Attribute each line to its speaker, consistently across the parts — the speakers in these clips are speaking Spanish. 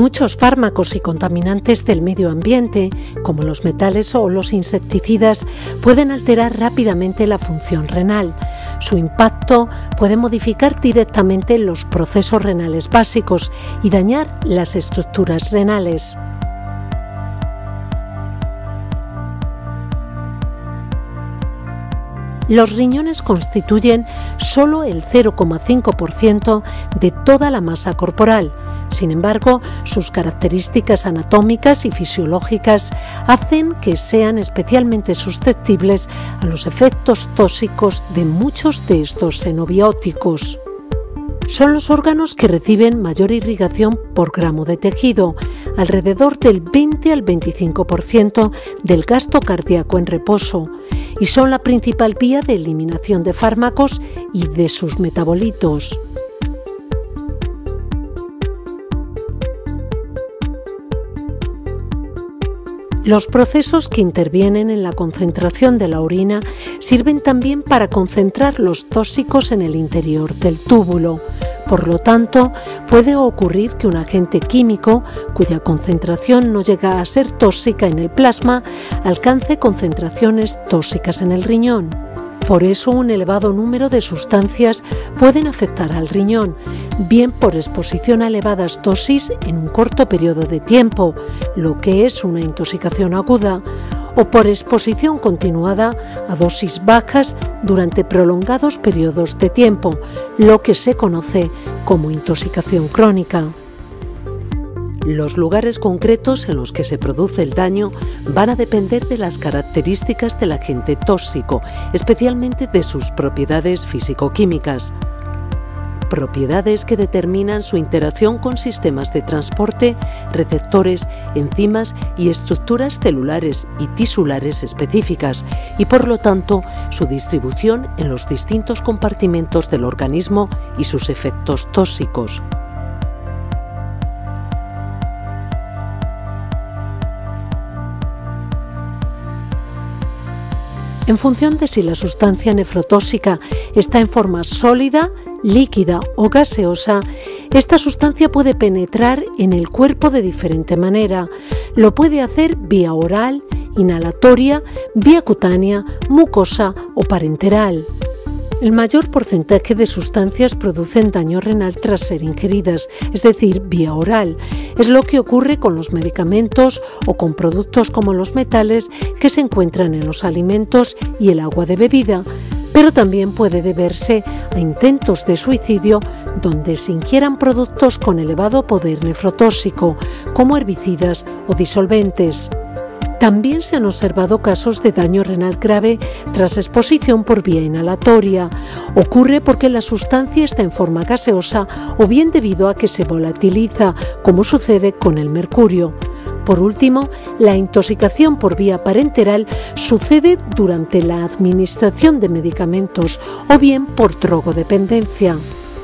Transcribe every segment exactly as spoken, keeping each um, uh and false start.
Speaker 1: Muchos fármacos y contaminantes del medio ambiente, como los metales o los insecticidas, pueden alterar rápidamente la función renal. Su impacto puede modificar directamente los procesos renales básicos y dañar las estructuras renales. Los riñones constituyen solo el cero coma cinco por ciento de toda la masa corporal. Sin embargo, sus características anatómicas y fisiológicas hacen que sean especialmente susceptibles a los efectos tóxicos de muchos de estos xenobióticos. Son los órganos que reciben mayor irrigación por gramo de tejido, alrededor del veinte al veinticinco por ciento del gasto cardíaco en reposo, y son la principal vía de eliminación de fármacos y de sus metabolitos. Los procesos que intervienen en la concentración de la orina sirven también para concentrar los tóxicos en el interior del túbulo. Por lo tanto, puede ocurrir que un agente químico, cuya concentración no llega a ser tóxica en el plasma, alcance concentraciones tóxicas en el riñón. Por eso, un elevado número de sustancias pueden afectar al riñón, bien por exposición a elevadas dosis en un corto periodo de tiempo, lo que es una intoxicación aguda, o por exposición continuada a dosis bajas durante prolongados periodos de tiempo, lo que se conoce como intoxicación crónica. Los lugares concretos en los que se produce el daño van a depender de las características del agente tóxico, especialmente de sus propiedades físico-químicas. Propiedades que determinan su interacción con sistemas de transporte, receptores, enzimas y estructuras celulares y tisulares específicas, y por lo tanto su distribución en los distintos compartimentos del organismo y sus efectos tóxicos. En función de si la sustancia nefrotóxica está en forma sólida, líquida o gaseosa, esta sustancia puede penetrar en el cuerpo de diferente manera. Lo puede hacer vía oral, inhalatoria, vía cutánea, mucosa o parenteral. El mayor porcentaje de sustancias producen daño renal tras ser ingeridas, es decir, vía oral. Es lo que ocurre con los medicamentos o con productos como los metales que se encuentran en los alimentos y el agua de bebida, pero también puede deberse a intentos de suicidio donde se ingieran productos con elevado poder nefrotóxico, como herbicidas o disolventes. También se han observado casos de daño renal grave tras exposición por vía inhalatoria. Ocurre porque la sustancia está en forma gaseosa o bien debido a que se volatiliza, como sucede con el mercurio. Por último, la intoxicación por vía parenteral sucede durante la administración de medicamentos o bien por drogodependencia.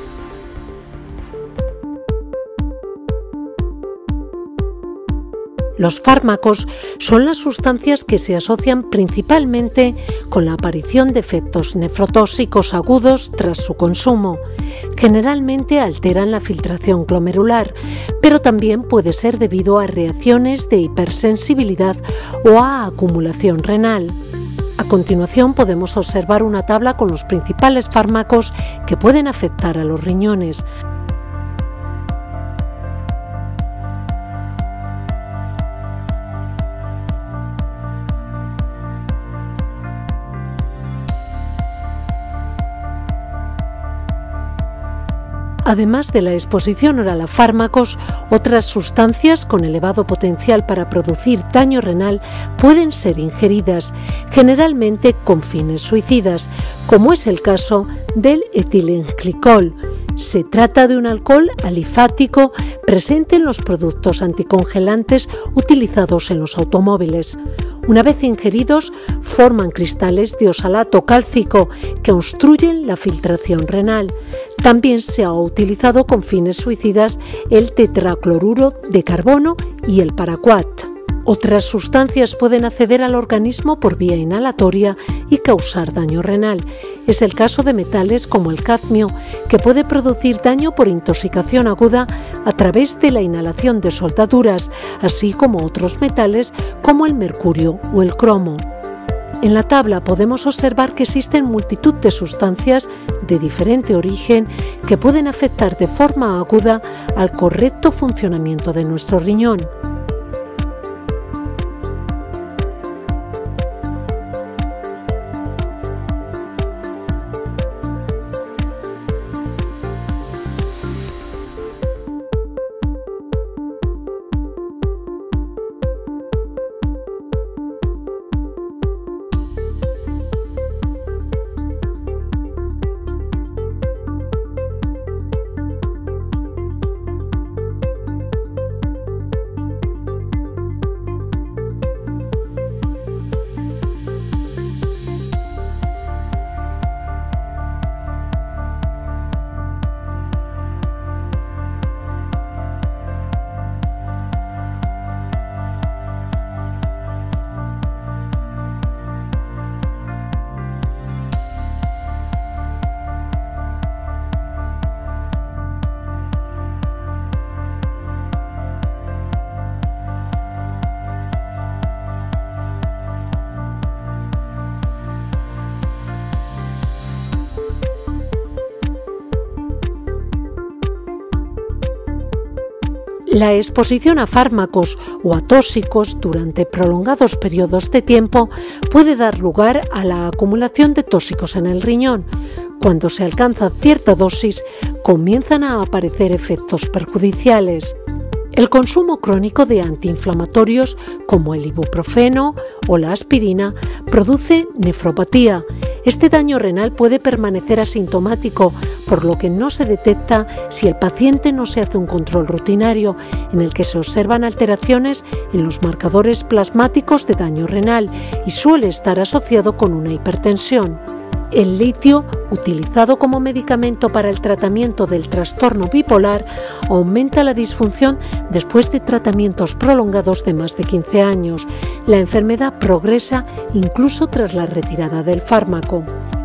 Speaker 1: Los fármacos son las sustancias que se asocian principalmente con la aparición de efectos nefrotóxicos agudos tras su consumo. Generalmente alteran la filtración glomerular, pero también puede ser debido a reacciones de hipersensibilidad o a acumulación renal. A continuación podemos observar una tabla con los principales fármacos que pueden afectar a los riñones. Además de la exposición oral a fármacos, otras sustancias con elevado potencial para producir daño renal pueden ser ingeridas, generalmente con fines suicidas, como es el caso del etilenglicol. Se trata de un alcohol alifático presente en los productos anticongelantes utilizados en los automóviles. Una vez ingeridos, forman cristales de oxalato cálcico que obstruyen la filtración renal. También se ha utilizado con fines suicidas el tetracloruro de carbono y el paraquat. Otras sustancias pueden acceder al organismo por vía inhalatoria y causar daño renal. Es el caso de metales como el cadmio, que puede producir daño por intoxicación aguda a través de la inhalación de soldaduras, así como otros metales como el mercurio o el cromo. En la tabla podemos observar que existen multitud de sustancias de diferente origen que pueden afectar de forma aguda al correcto funcionamiento de nuestro riñón. La exposición a fármacos o a tóxicos durante prolongados periodos de tiempo puede dar lugar a la acumulación de tóxicos en el riñón. Cuando se alcanza cierta dosis, comienzan a aparecer efectos perjudiciales. El consumo crónico de antiinflamatorios como el ibuprofeno o la aspirina produce nefropatía. Este daño renal puede permanecer asintomático, por lo que no se detecta si el paciente no se hace un control rutinario en el que se observan alteraciones en los marcadores plasmáticos de daño renal y suele estar asociado con una hipertensión. El litio, utilizado como medicamento para el tratamiento del trastorno bipolar, aumenta la disfunción después de tratamientos prolongados de más de quince años. La enfermedad progresa incluso tras la retirada del fármaco.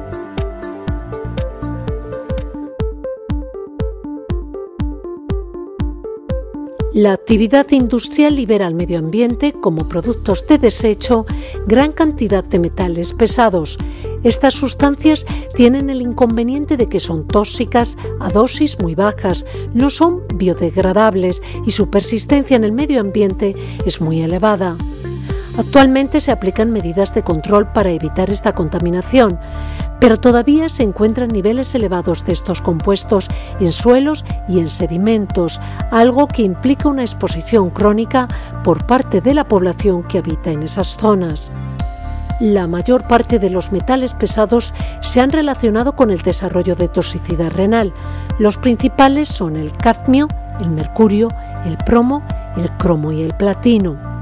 Speaker 1: La actividad industrial libera al medio ambiente, como productos de desecho, gran cantidad de metales pesados. Estas sustancias tienen el inconveniente de que son tóxicas a dosis muy bajas, no son biodegradables y su persistencia en el medio ambiente es muy elevada. Actualmente se aplican medidas de control para evitar esta contaminación, pero todavía se encuentran niveles elevados de estos compuestos en suelos y en sedimentos, algo que implica una exposición crónica por parte de la población que habita en esas zonas. La mayor parte de los metales pesados se han relacionado con el desarrollo de toxicidad renal. Los principales son el cadmio, el mercurio, el plomo, el cromo y el platino.